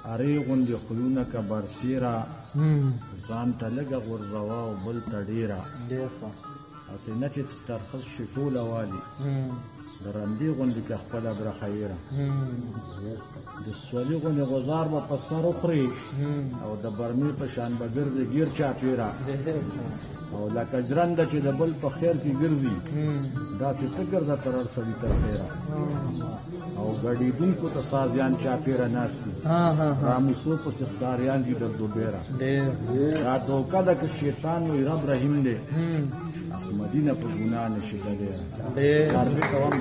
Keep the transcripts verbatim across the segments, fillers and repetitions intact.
ارې غوندې خلونه که برسیره ځان ته لږه غورځوه او بل ته ډېره هسې نه چې ترخص شي ټوله والي د رندې غوندې که خپله برخیره د سولي غوندې غوزار به په سر وخوري او د برمې په شان به ګرځې ګیر چاپېره او لکه ژرنده چې د بل په خیر کې ګرځي داسې ته ګرځه تر هر سړي تر خیره او ګډېدونکو ته سازیان چاپېره ناست دي راموسو پسې ښکاریان دي در دوبېره دا دوکه ده که شیطان وي رب رحیم دی احمدینه په ګناه نشي تللی کاربې کوم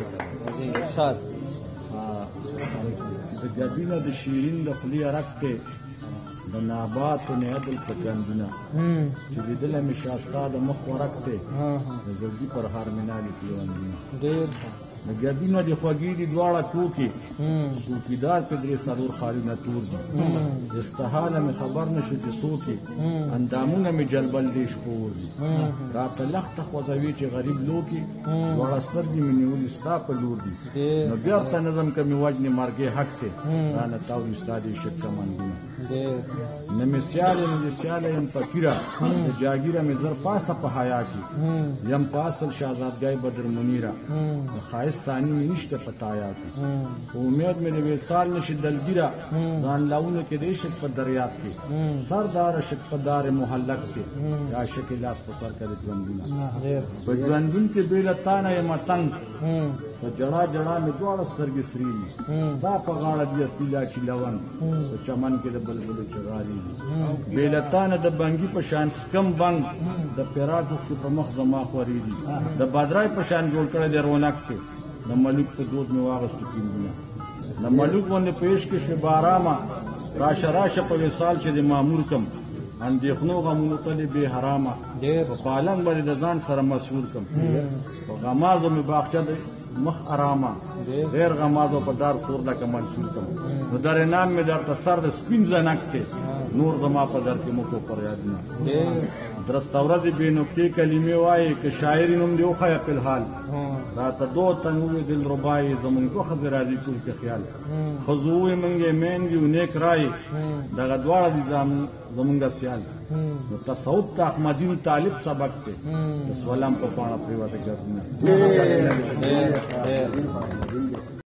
د ګبینه د شیرین د خولې عرق دی د ناباتو نه عدل په کندونه چې لیدلی مې شاستا د مخ ورق دی د زړګي پر هر منالې پیوندونه د ګبینه د خوږې دي دواړه ټوکې څوکیدار پې درې څلور خالونه تور دي استحاله مې خبر نه شو چې څوک یې اندامونه مې جلبل دې شپور دي راته لخته خوځوي چې غریب لوکي دواړه سترګې مې نیولي ستا په لور دي نو بېرته نظم که مې وجنې مرګې حق دی رانه تاوي ستا دې شک کمندونه نه مې سیاله نه د سیاله یم فقیره د جاګیره مې زر پاسه په حیا کې یم په اصل شهزادګۍ بدر منیره د ښایست ثاني مې نشته په تایا کې امید مې د وصال نشي دلګیره ځان لاونه کې د عشق په دریاب کې سردار عشق په دار محلق کې د عاشق لاس په سر کړي ژوندونه په ژوندون کې بې له تا نه یم تنګ په جړا جړا مې دواړه سترګې سرې دي ستا په غاړه دي اصلي لاچي لونګ په چمن کې د بلبلو چغالي دي بې له تا نه د بنګي په شان سکم بنګ د پیراتو کې په مخ زما خورې دي د بادرای په شان جوړ کړی دی رونق کې د ملوک په دود مې واغېستو کیندونه د ملوک غوندې پیش کې شوې بارامه راشه راشه په وصال چې د مامور کم اندېښنو غمونو تلې بې حرامه په پالنګ باندې د ځان سره مسحور کم په غمازو مې باغچه د مخ ارامه غیر غمازو په دار سور لکه منصور کم نو در انعام مې درته سر د سپین زنک دی نور زما په در کې مکو پر یادونه درسته ورځې بې نقطې کلمې وایې که شاعري نوم دې وښیه فی الحال راته دو تن ووې دل ربایې زمونږ دوه ښځې راځي ټول کې خیال ښځو ووې موږ یې میندې و نیک رایې دغه دواړه دي زمونږ سیال نو تصوف ته احمدین طالب سبق دی د سولم په پاڼه پرېوته ګردونه